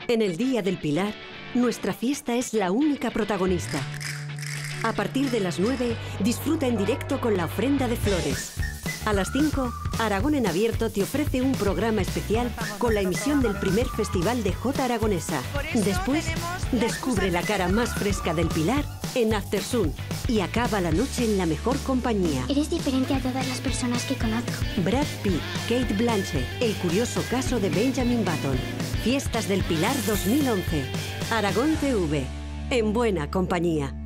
En el Día del Pilar, nuestra fiesta es la única protagonista. A partir de las 9, disfruta en directo con la ofrenda de flores. A las 5, Aragón en Abierto te ofrece un programa especial con la emisión del primer Festival de Jota Aragonesa. Después, descubre la cara más fresca del Pilar en After Sun y acaba la noche en la mejor compañía. Eres diferente a todas las personas que conozco. Brad Pitt, Kate Blanchett, el curioso caso de Benjamin Button. Fiestas del Pilar 2011. Aragón TV, en buena compañía.